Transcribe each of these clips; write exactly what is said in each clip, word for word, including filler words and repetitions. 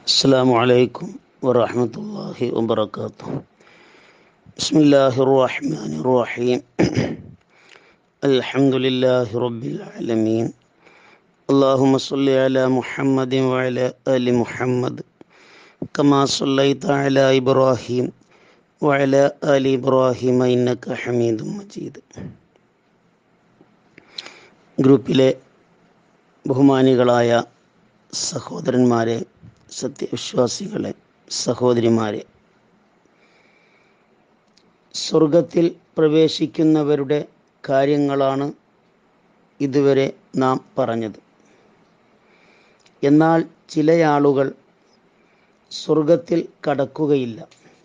السلام عليكم ورحمة الله وبركاته. بسم الله الرحمن الرحيم. الحمد لله رب العالمين. اللهم صل على محمد وعلى آل محمد كما صليت على إبراهيم وعلى آل إبراهيم إنك حميد مجيد. ഗ്രൂപ്പിലെ ബഹുമാനികളായ സഹോദരന്മാരെ, സത്യവിശ്വാസികളെ, സഹോദരിമാരെ, സ്വർഗത്തിൽ പ്രവേശിക്കുന്നവരുടെ കാര്യങ്ങളാണ് ഇതുവരെ നാം പറഞ്ഞത്. എന്നാൽ ചില ആളുകൾ സ്വർഗത്തിൽ കടക്കുകയില്ല.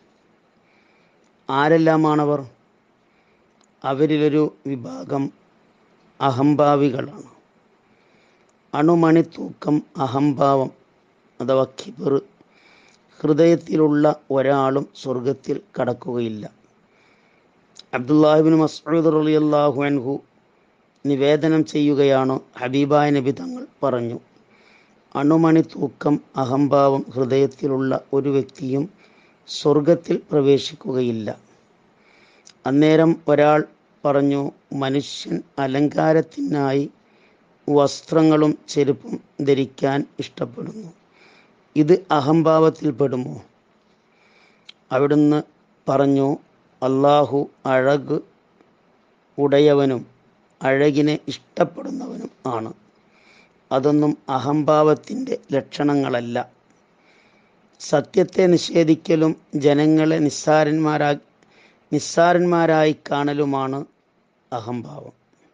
ആരെല്ലാമാണവർ? അവരിലൊരു വിഭാഗം അഹംഭാവികളാണ്. അണുമണി തൂക്കം അഹംഭാവം അഥവാ കിബർ ഹൃദയത്തിലുള്ള ഒരാളും സ്വർഗത്തിൽ കടക്കുകയില്ല. അബ്ദുല്ലാഹിബ്നു മസ്ഊദ് റളിയല്ലാഹു അൻഹു നിവേദനം ചെയ്യുകയാണ്, ഹബീബായ നബി തങ്ങൾ പറഞ്ഞു, അണുമണി തൂക്കം അഹംഭാവം ഹൃദയത്തിലുള്ള ഒരു വ്യക്തിയും സ്വർഗത്തിൽ പ്രവേശിക്കുകയില്ല. അന്നേരം ഒരാൾ പറഞ്ഞു, മനുഷ്യൻ അലങ്കാരത്തിനായി വസ്ത്രങ്ങളും ചെരുപ്പും ധരിക്കാൻ ഇഷ്ടപ്പെടുന്നു. ഇത് അഹംഭാവത്തിൽപ്പെടുമോ? അവിടുന്ന് പറഞ്ഞു, അല്ലാഹു അഴക് ഉടയവനും അഴകിനെ ഇഷ്ടപ്പെടുന്നവനും ആണ്. അതൊന്നും അഹംഭാവത്തിൻ്റെ ലക്ഷണങ്ങളല്ല. സത്യത്തെ നിഷേധിക്കലും ജനങ്ങളെ നിസ്സാരന്മാരാ നിസ്സാരന്മാരായി കാണലുമാണ് അഹംഭാവം.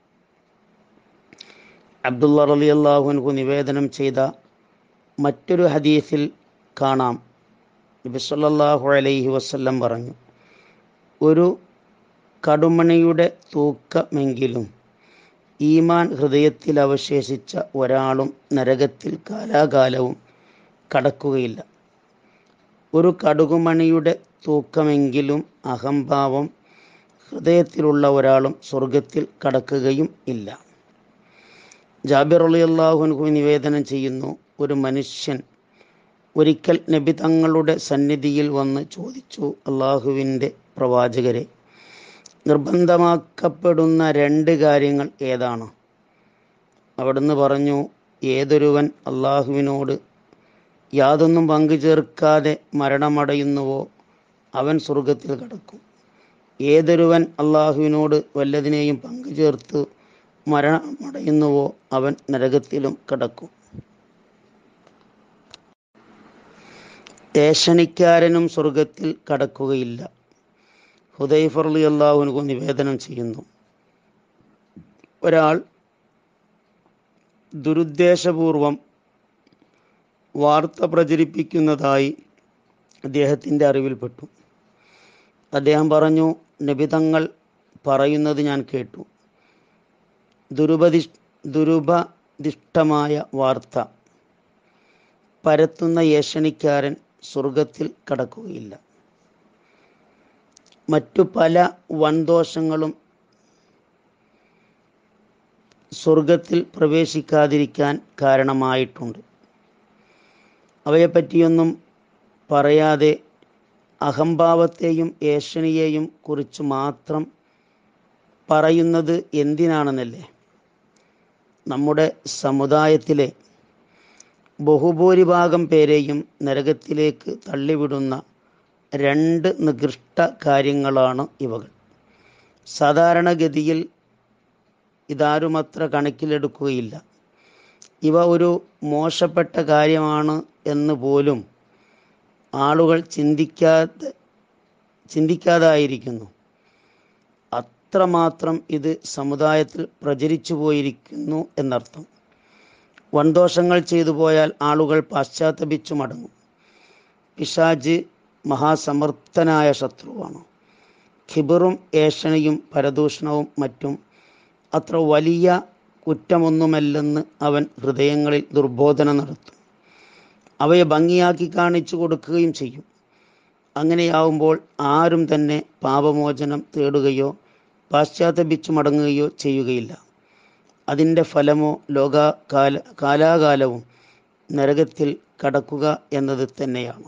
അബ്ദുള്ള റളിയല്ലാഹു അൻഹു നിവേദനം ചെയ്ത മറ്റൊരു ഹദീസിൽ കാണാം, നബി സല്ലല്ലാഹു അലൈഹി വസല്ലം പറഞ്ഞു, ഒരു കടുമണിയുടെ തൂക്കമെങ്കിലും ഈമാൻ ഹൃദയത്തിൽ അവശേഷിച്ച ഒരാളും നരകത്തിൽ കാലാകാലവും കടക്കുകയില്ല. ഒരു കടുകുമണിയുടെ തൂക്കമെങ്കിലും അഹംഭാവം ഹൃദയത്തിലുള്ള ഒരാളും സ്വർഗത്തിൽ കടക്കുകയും ഇല്ല. ജാബിർ റളിയല്ലാഹു അൻഹു നിവേദനം ചെയ്യുന്നു, ഒരു മനുഷ്യൻ ഒരിക്കൽ നബി തങ്ങളുടെ സന്നിധിയിൽ വന്ന് ചോദിച്ചു, അള്ളാഹുവിൻ്റെ പ്രവാചകരെ, നിർബന്ധമാക്കപ്പെടുന്ന രണ്ട് കാര്യങ്ങൾ ഏതാണ്? അവിടുന്ന് പറഞ്ഞു, ഏതൊരുവൻ അള്ളാഹുവിനോട് യാതൊന്നും പങ്കു ചേർക്കാതെ മരണമടയുന്നുവോ അവൻ സ്വർഗത്തിൽ കടക്കും. ഏതൊരുവൻ അള്ളാഹുവിനോട് വല്ലതിനെയും പങ്കു ചേർത്ത് മരണമടയുന്നുവോ അവൻ നരകത്തിലും കടക്കും. ഏഷണിക്കാരനും സ്വർഗത്തിൽ കടക്കുകയില്ല. ഹുദൈഫ റളിയല്ലാഹു അൻഹു നിവേദനം ചെയ്യുന്നു, ഒരാൾ ദുരുദ്ദേശപൂർവം വാർത്ത പ്രചരിപ്പിക്കുന്നതായി അദ്ദേഹത്തിൻ്റെ അറിവിൽപ്പെട്ടു. അദ്ദേഹം പറഞ്ഞു, നബി തങ്ങൾ പറയുന്നത് ഞാൻ കേട്ടു, ദുരുപദി ദുരുപദിഷ്ടമായ വാർത്ത പരത്തുന്ന ഏഷണിക്കാരൻ സ്വർഗത്തിൽ കടക്കുകയില്ല. മറ്റു പല വൻദോഷങ്ങളും സ്വർഗത്തിൽ പ്രവേശിക്കാതിരിക്കാൻ കാരണമായിട്ടുണ്ട്. അവയെപ്പറ്റിയൊന്നും പറയാതെ അഹംഭാവത്തെയും ഏഷണിയെയും കുറിച്ച് മാത്രം പറയുന്നത് എന്തിനാണെന്നല്ലേ? നമ്മുടെ സമുദായത്തിലെ ബഹുഭൂരിഭാഗം പേരെയും നരകത്തിലേക്ക് തള്ളിവിടുന്ന രണ്ട് നികൃഷ്ട കാര്യങ്ങളാണ് ഇവകൾ. സാധാരണഗതിയിൽ ഇതാരുമത്ര കണക്കിലെടുക്കുകയില്ല. ഇവ ഒരു മോശപ്പെട്ട കാര്യമാണ് എന്ന് പോലും ആളുകൾ ചിന്തിക്കാതെ ചിന്തിക്കാതായിരിക്കുന്നു. അത്രമാത്രം ഇത് സമുദായത്തിൽ പ്രചരിച്ചു പോയിരിക്കുന്നു എന്നർത്ഥം. വൻദോഷങ്ങൾ ചെയ്തു പോയാൽ ആളുകൾ പാശ്ചാത്തപിച്ചു മടങ്ങും. പിശാച് മഹാസമർത്ഥനായ ശത്രുവാണ്. ഖിബറും ഏഷണിയും പരദൂഷണവും മറ്റും അത്ര വലിയ കുറ്റമൊന്നുമല്ലെന്ന് അവൻ ഹൃദയങ്ങളിൽ ദുർബോധന നടത്തും. അവയെ ഭംഗിയാക്കി കാണിച്ചു കൊടുക്കുകയും ചെയ്യും. അങ്ങനെയാവുമ്പോൾ ആരും തന്നെ പാപമോചനം തേടുകയോ പാശ്ചാത്തപിച്ചു മടങ്ങുകയോ ചെയ്യുകയില്ല. അതിൻ്റെ ഫലമോ ലോക കാല കാലാകാലവും നരകത്തിൽ കടക്കുക എന്നത് തന്നെയാണ്.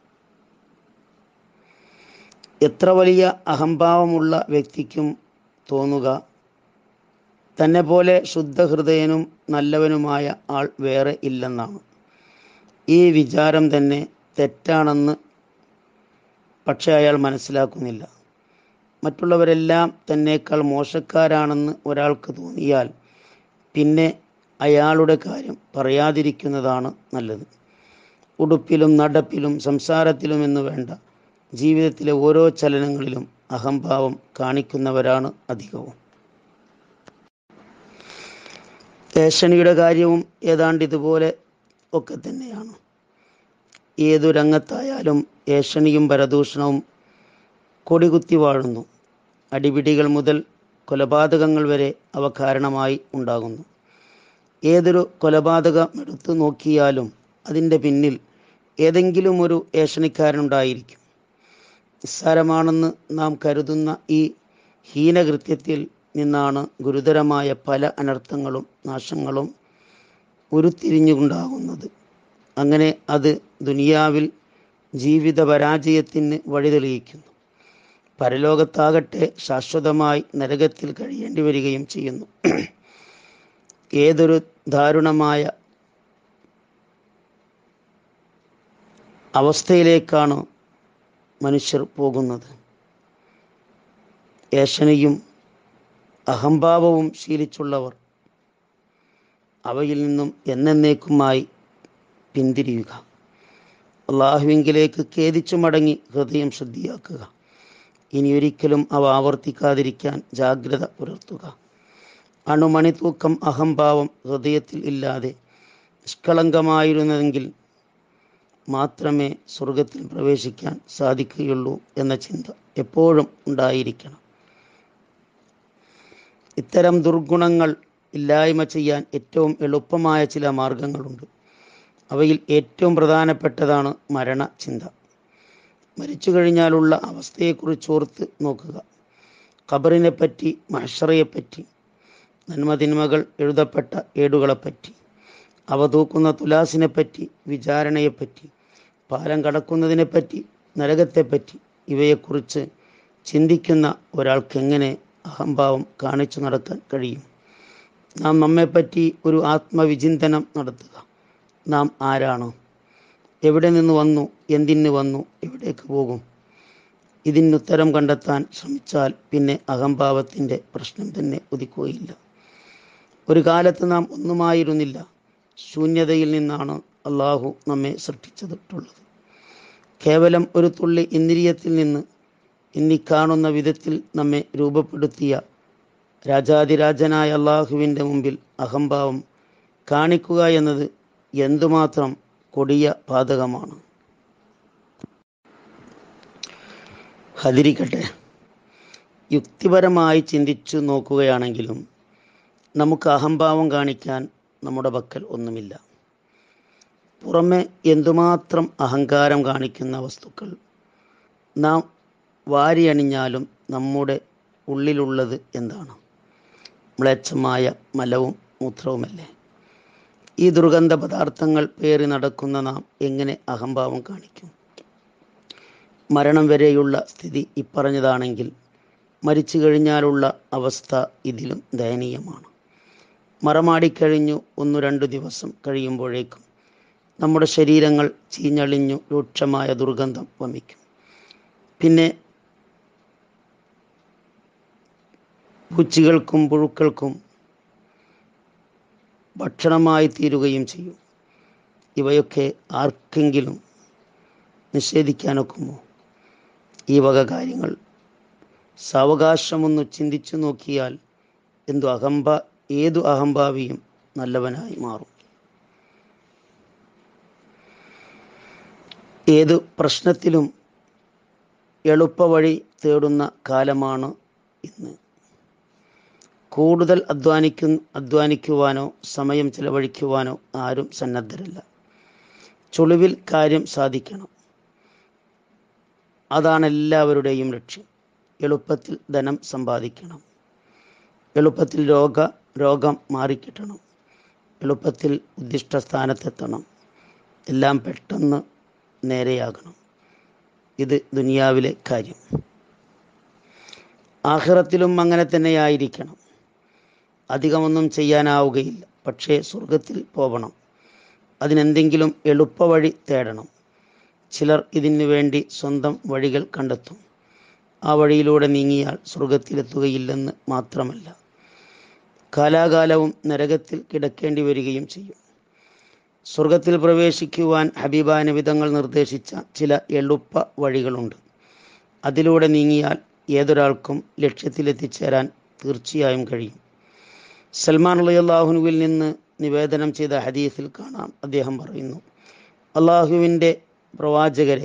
എത്ര വലിയ അഹംഭാവമുള്ള വ്യക്തിക്കും തോന്നുക തന്നെ പോലെ ശുദ്ധഹൃദയനും നല്ലവനുമായ ആൾ വേറെ ഇല്ലെന്നാണ്. ഈ വിചാരം തന്നെ തെറ്റാണെന്ന് പക്ഷേ അയാൾ മനസ്സിലാക്കുന്നില്ല. മറ്റുള്ളവരെല്ലാം തന്നേക്കാൾ മോശക്കാരാണെന്ന് ഒരാൾക്ക് തോന്നിയാൽ പിന്നെ അയാളുടെ കാര്യം പറയാതിരിക്കുന്നതാണ് നല്ലത്. ഉടുപ്പിലും നടപ്പിലും സംസാരത്തിലും എന്ന് വേണ്ട ജീവിതത്തിലെ ഓരോ ചലനങ്ങളിലും അഹംഭാവം കാണിക്കുന്നവരാണ് അധികവും. ഏഷണിയുടെ കാര്യവും ഏതാണ്ട് ഇതുപോലെ ഒക്കെ തന്നെയാണ്. ഏതു രംഗത്തായാലും ഏഷണിയും പരദൂഷണവും കൊടികുത്തി വാഴുന്നു. അടിപിടികൾ മുതൽ കൊലപാതകങ്ങൾ വരെ അവ കാരണമായി ഉണ്ടാകുന്നു. ഏതൊരു കൊലപാതകം എടുത്തു നോക്കിയാലും അതിൻ്റെ പിന്നിൽ ഏതെങ്കിലും ഒരു ഏഷണിക്കാരനുണ്ടായിരിക്കും. നിസ്സാരമാണെന്ന് നാം കരുതുന്ന ഈ ഹീനകൃത്യത്തിൽ നിന്നാണ് ഗുരുതരമായ പല അനർത്ഥങ്ങളും നാശങ്ങളും ഉരുത്തിരിഞ്ഞുണ്ടാകുന്നത്. അങ്ങനെ അത് ദുനിയാവിൽ ജീവിത പരാജയത്തിന് വഴിതെളിയിക്കുന്നു. പരലോകത്താകട്ടെ ശാശ്വതമായി നരകത്തിൽ കഴിയേണ്ടി വരികയും ചെയ്യുന്നു. ഏതൊരു ദാരുണമായ അവസ്ഥയിലേക്കാണ് മനുഷ്യർ പോകുന്നത്. ഏഷണിയും അഹംഭാവവും ശീലിച്ചുള്ളവർ അവയിൽ നിന്നും എന്നേക്കുമായി പിന്തിരിയുക. അള്ളാഹുവിങ്കിലേക്ക് ഖേദിച്ചു മടങ്ങി ഹൃദയം ശുദ്ധിയാക്കുക. ഇനിയൊരിക്കലും അവ ആവർത്തിക്കാതിരിക്കാൻ ജാഗ്രത പുലർത്തുക. അണുമണി തൂക്കം അഹംഭാവം ഹൃദയത്തിൽ ഇല്ലാതെ നിഷ്കളങ്കമായിരുന്നെങ്കിൽ മാത്രമേ സ്വർഗത്തിൽ പ്രവേശിക്കാൻ സാധിക്കുകയുള്ളൂ എന്ന ചിന്ത എപ്പോഴും ഉണ്ടായിരിക്കണം. ഇത്തരം ദുർഗുണങ്ങൾ ഇല്ലായ്മ ചെയ്യാൻ ഏറ്റവും എളുപ്പമായ ചില മാർഗങ്ങളുണ്ട്. അവയിൽ ഏറ്റവും പ്രധാനപ്പെട്ടതാണ് മരണചിന്ത. മരിച്ചു കഴിഞ്ഞാലുള്ള അവസ്ഥയെക്കുറിച്ച് ഓർത്ത് നോക്കുക. ഖബറിനെപ്പറ്റി, മഹ്ശറയെപ്പറ്റി, നന്മതിന്മകൾ എഴുതപ്പെട്ട ഏടുകളെപ്പറ്റി, അവ തൂക്കുന്ന തുലാസിനെപ്പറ്റി, വിചാരണയെപ്പറ്റി, പാലം കടക്കുന്നതിനെപ്പറ്റി, നരകത്തെപ്പറ്റി ഇവയെക്കുറിച്ച് ചിന്തിക്കുന്ന ഒരാൾക്കെങ്ങനെ അഹംഭാവം കാണിച്ചു നടക്കാൻ കഴിയും? നാം നമ്മെപ്പറ്റി ഒരു ആത്മവിചിന്തനം നടത്തുക. നാം ആരാണ്? എവിടെ നിന്ന് വന്നു? എന്തിന് വന്നു? എവിടേക്ക് പോകും? ഇതിനുത്തരം കണ്ടെത്താൻ ശ്രമിച്ചാൽ പിന്നെ അഹംഭാവത്തിൻ്റെ പ്രശ്നം തന്നെ ഉദിക്കുകയില്ല. ഒരു കാലത്ത് നാം ഒന്നുമായിരുന്നില്ല. ശൂന്യതയിൽ നിന്നാണ് അള്ളാഹു നമ്മെ സൃഷ്ടിച്ചിട്ടുള്ളത്. കേവലം ഒരു തുള്ളി ഇന്ദ്രിയത്തിൽ നിന്ന് ഇന്നി കാണുന്ന വിധത്തിൽ നമ്മെ രൂപപ്പെടുത്തിയ രാജാതിരാജനായ അള്ളാഹുവിൻ്റെ മുമ്പിൽ അഹംഭാവം കാണിക്കുക എന്നത് എന്തുമാത്രം കൊടിയ പാതകമാണ്. അതിരിക്കട്ടെ, യുക്തിപരമായി ചിന്തിച്ചു നോക്കുകയാണെങ്കിലും നമുക്ക് അഹംഭാവം കാണിക്കാൻ നമ്മുടെ പക്കൽ ഒന്നുമില്ല. പുറമെ എന്തുമാത്രം അഹങ്കാരം കാണിക്കുന്ന വസ്തുക്കൾ നാം വാരിയണിഞ്ഞാലും നമ്മുടെ ഉള്ളിലുള്ളത് എന്താണ്? മ്ലേച്ഛമായ മലവും മൂത്രവുമല്ലേ? ഈ ദുർഗന്ധ പദാർത്ഥങ്ങൾ പേറി നടക്കുന്ന നാം എങ്ങനെ അഹംഭാവം കാണിക്കും? മരണം വരെയുള്ള സ്ഥിതി ഇപ്പറഞ്ഞതാണെങ്കിൽ മരിച്ചു കഴിഞ്ഞാലുള്ള അവസ്ഥ ഇതിലും ദയനീയമാണ്. മറമാടിക്കഴിഞ്ഞു ഒന്നു രണ്ടു ദിവസം കഴിയുമ്പോഴേക്കും നമ്മുടെ ശരീരങ്ങൾ ചീഞ്ഞളിഞ്ഞു രൂക്ഷമായ ദുർഗന്ധം വമിക്കും. പിന്നെ പൂച്ചികൾക്കും പുഴുക്കൾക്കും ഭക്ഷണമായി തീരുകയും ചെയ്യും. ഇവയൊക്കെ ആർക്കെങ്കിലും നിഷേധിക്കാനൊക്കുമോ? ഈ വക കാര്യങ്ങൾ സാവകാശമൊന്നു ചിന്തിച്ചു നോക്കിയാൽ എന്തു അഹംഭ ഏതു അഹംഭാവിയും നല്ലവനായി മാറും. ഏതു പ്രശ്നത്തിലും എളുപ്പവഴി തേടുന്ന കാലമാണ് ഇന്ന്. കൂടുതൽ അധ്വാനിക്കു അധ്വാനിക്കുവാനോ സമയം ചെലവഴിക്കുവാനോ ആരും സന്നദ്ധരല്ല. ചുളിവിൽ കാര്യം സാധിക്കണം, അതാണ് എല്ലാവരുടെയും ലക്ഷ്യം. എളുപ്പത്തിൽ ധനം സമ്പാദിക്കണം, എളുപ്പത്തിൽ രോഗ രോഗം മാറിക്കിട്ടണം, എളുപ്പത്തിൽ ഉദ്ദിഷ്ട സ്ഥാനത്തെത്തണം, എല്ലാം പെട്ടെന്ന് നേരെയാകണം. ഇത് ദുനിയാവിലെ കാര്യം. ആഖിറത്തിലും അങ്ങനെ തന്നെയായിരിക്കണം. അധികമൊന്നും ചെയ്യാനാവുകയില്ല. പക്ഷേ സ്വർഗത്തിൽ പോകണം. അതിനെന്തെങ്കിലും എളുപ്പവഴി തേടണം. ചിലർ ഇതിനു വേണ്ടി സ്വന്തം വഴികൾ കണ്ടെത്തും. ആ വഴിയിലൂടെ നീങ്ങിയാൽ സ്വർഗത്തിലെത്തുകയില്ലെന്ന് മാത്രമല്ല, കാലാകാലവും നരകത്തിൽ കിടക്കേണ്ടി വരികയും ചെയ്യും. സ്വർഗത്തിൽ പ്രവേശിക്കുവാൻ ഹബീബാ നബി തങ്ങൾ നിർദ്ദേശിച്ച ചില എളുപ്പ വഴികളുണ്ട്. അതിലൂടെ നീങ്ങിയാൽ ഏതൊരാൾക്കും ലക്ഷ്യത്തിലെത്തിച്ചേരാൻ തീർച്ചയായും കഴിയും. സൽമാൻ റളിയല്ലാഹുവിൽ നിന്ന് നിവേദനം ചെയ്ത ഹദീസിൽ കാണാം, അദ്ദേഹം പറയുന്നു, അള്ളാഹുവിൻ്റെ പ്രവാചകരെ,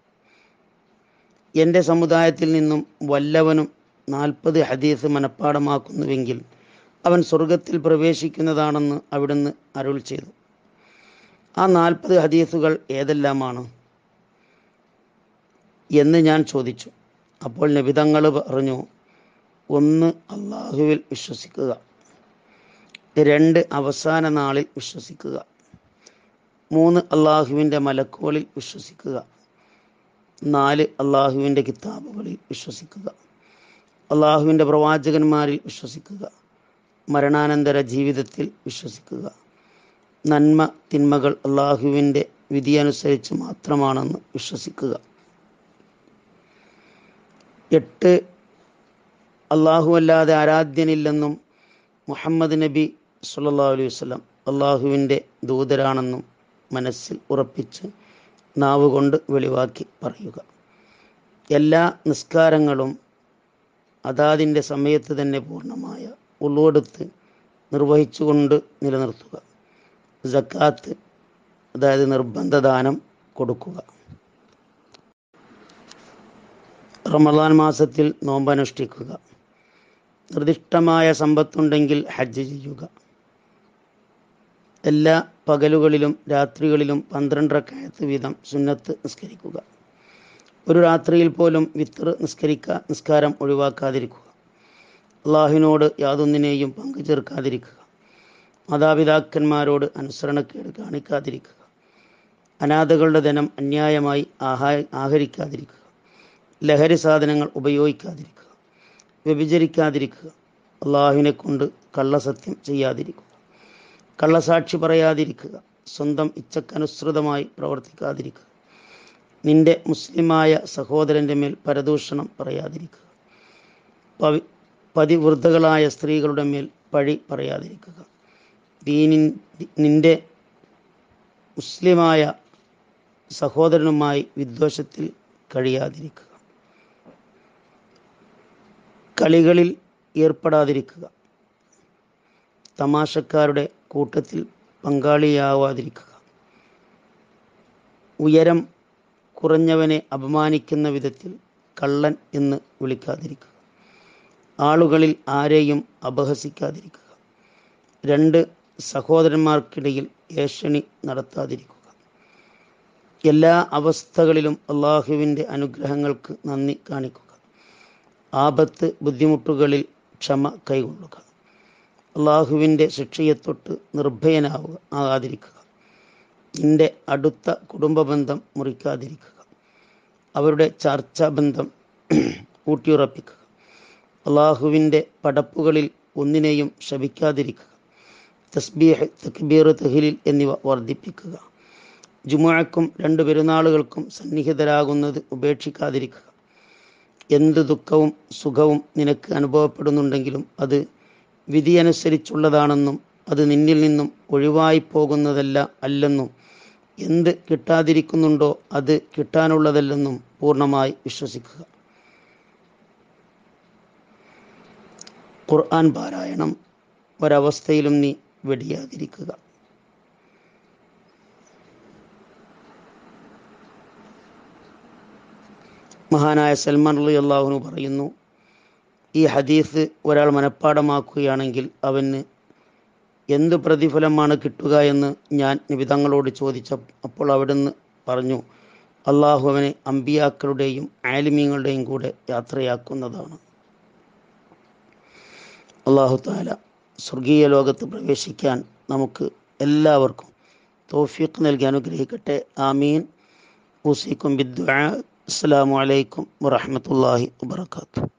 എൻ്റെ സമുദായത്തിൽ നിന്നും വല്ലവനും നാൽപ്പത് ഹദീസ് മനഃപ്പാടമാക്കുന്നുവെങ്കിൽ അവൻ സ്വർഗത്തിൽ പ്രവേശിക്കുന്നതാണെന്ന് അവിടുന്ന് അരുൾ ചെയ്തു. ആ നാൽപ്പത് ഹദീസുകൾ ഏതെല്ലാമാണ് എന്ന് ഞാൻ ചോദിച്ചു. അപ്പോൾ നബി തങ്ങൾ പറഞ്ഞു, ഒന്ന്, അള്ളാഹുവിൽ വിശ്വസിക്കുക. രണ്ട്, അവസാന നാളിൽ വിശ്വസിക്കുക. മൂന്ന്, അള്ളാഹുവിൻ്റെ മലക്കുകളിൽ വിശ്വസിക്കുക. നാല്, അള്ളാഹുവിൻ്റെ കിതാബുകളിൽ വിശ്വസിക്കുക. അള്ളാഹുവിൻ്റെ പ്രവാചകന്മാരിൽ വിശ്വസിക്കുക. മരണാനന്തര ജീവിതത്തിൽ വിശ്വസിക്കുക. നന്മ തിന്മകൾ അള്ളാഹുവിൻ്റെ വിധിയനുസരിച്ച് മാത്രമാണെന്ന് വിശ്വസിക്കുക. എട്ട്, അള്ളാഹു അല്ലാതെ ആരാധ്യനില്ലെന്നും മുഹമ്മദ് നബി സല്ലല്ലാഹു അലൈഹി വസല്ലം അള്ളാഹുവിൻ്റെ ദൂതരാണെന്നും മനസ്സിൽ ഉറപ്പിച്ച് നാവുകൊണ്ട് വെളിവാക്കി പറയുക. എല്ലാ നിസ്കാരങ്ങളും അതാതിൻ്റെ സമയത്ത് തന്നെ പൂർണ്ണമായ ഉളുവെടുത്ത് നിർവഹിച്ചുകൊണ്ട് നിലനിർത്തുക. സക്കാത്ത്, അതായത് നിർബന്ധ ദാനം കൊടുക്കുക. റമദാൻ മാസത്തിൽ നോമ്പനുഷ്ഠിക്കുക. നിർദ്ദിഷ്ടമായ സമ്പത്തുണ്ടെങ്കിൽ ഹജ്ജ് ചെയ്യുക. എല്ലാ പകലുകളിലും രാത്രികളിലും പന്ത്രണ്ട് റക്അത്ത് വീതം സുന്നത്ത് നിസ്കരിക്കുക. ഒരു രാത്രിയിൽ പോലും വിത്ർ നിസ്കരിക്കുക നിസ്കാരം ഒഴിവാക്കാതിരിക്കുക. അള്ളാഹുവിനോട് യാതൊന്നിനെയും പങ്കു ചേർക്കാതിരിക്കുക. മാതാപിതാക്കന്മാരോട് അനുസരണക്കേട് കാണിക്കാതിരിക്കുക. അനാഥകളുടെ ധനം അന്യായമായി ആഹാ ആഹരിക്കാതിരിക്കുക. ലഹരി സാധനങ്ങൾ ഉപയോഗിക്കാതിരിക്കുക. വ്യഭിചരിക്കാതിരിക്കുക. അള്ളാഹുവിനെ കൊണ്ട് കള്ളസത്യം ചെയ്യാതിരിക്കുക. കള്ളസാക്ഷി പറയാതിരിക്കുക. സ്വന്തം ഇച്ഛക്കനുസൃതമായി പ്രവർത്തിക്കാതിരിക്കുക. നിന്റെ മുസ്ലിമായ സഹോദരൻ്റെ മേൽ പരദൂഷണം പറയാതിരിക്കുക. പവി പതിവൃദ്ധകളായ സ്ത്രീകളുടെ മേൽ പഴി പറയാതിരിക്കുക. ദീനിൻ നിന്റെ മുസ്ലിമായ സഹോദരനുമായി വിദ്വേഷത്തിൽ കഴിയാതിരിക്കുക. കളികളിൽ ഏർപ്പെടാതിരിക്കുക. തമാശക്കാരുടെ കൂട്ടത്തിൽ പങ്കാളിയാവാതിരിക്കുക. ഉയരം കുറഞ്ഞവനെ അപമാനിക്കുന്ന വിധത്തിൽ കള്ളൻ എന്ന് വിളിക്കാതിരിക്കുക. ആളുകളിൽ ആരെയും അപഹസിക്കാതിരിക്കുക. രണ്ട്, സഹോദരന്മാർക്കിടയിൽ ഏഷണി നടത്താതിരിക്കുക. എല്ലാ അവസ്ഥകളിലും അള്ളാഹുവിൻ്റെ അനുഗ്രഹങ്ങൾക്ക് നന്ദി കാണിക്കുക. ആപത്ത് ബുദ്ധിമുട്ടുകളിൽ ക്ഷമ കൈകൊള്ളുക. അള്ളാഹുവിൻ്റെ ശിക്ഷയെത്തൊട്ട് നിർഭയനാവുക ആകാതിരിക്കുക. നിന്റെ അടുത്ത കുടുംബ ബന്ധം മുറിക്കാതിരിക്കുക. അവരുടെ ചർച്ചാ ബന്ധം ഊട്ടിയുറപ്പിക്കുക. അള്ളാഹുവിൻ്റെ പടപ്പുകളിൽ ഒന്നിനെയും ശപിക്കാതിരിക്കുക. തസ്ബീഹ്, തക്ബീർ, തഹ്ലീൽ എന്നിവ വർദ്ധിപ്പിക്കുക. ജുമുഅക്കും രണ്ട് പെരുന്നാളുകൾക്കും സന്നിഹിതരാകുന്നത് ഉപേക്ഷിക്കാതിരിക്കുക. എന്ത് ദുഃഖവും സുഖവും നിനക്ക് അനുഭവപ്പെടുന്നുണ്ടെങ്കിലും അത് വിധിയനുസരിച്ചുള്ളതാണെന്നും അത് നിന്നിൽ നിന്നും ഒഴിവായി പോകുന്നതല്ല അല്ലെന്നും എന്ത് കിട്ടാതിരിക്കുന്നുണ്ടോ അത് കിട്ടാനുള്ളതല്ലെന്നും പൂർണ്ണമായി വിശ്വസിക്കുക. ഖുർആൻ പാരായണം ഒരവസ്ഥയിലും നീ വെടിയാതിരിക്കുക. മഹാനായ സൽമാൻ റളിയല്ലാഹു അൻഹു പറയുന്നു, ഈ ഹദീസ് ഒരാൾ മനഃപ്പാടമാക്കുകയാണെങ്കിൽ അവന് എന്തു പ്രതിഫലമാണ് കിട്ടുക എന്ന് ഞാൻ നബി തങ്ങളോട് ചോദിച്ച അപ്പോൾ അവിടുന്ന് പറഞ്ഞു, അള്ളാഹു അവനെ അമ്പിയാക്കളുടെയും ആലിമീങ്ങളുടെയും കൂടെ യാത്രയാക്കുന്നതാണ്. അള്ളാഹു തആല സ്വർഗീയ ലോകത്ത് പ്രവേശിക്കാൻ നമുക്ക് എല്ലാവർക്കും തൗഫീഖ് നൽകി അനുഗ്രഹിക്കട്ടെ. ആമീൻ. ഊസിക്കും ബിദ്ദുആ. അസ്സലാമു അലൈക്കും വറഹ്മത്തുള്ളാഹി വബറകാതുഹു.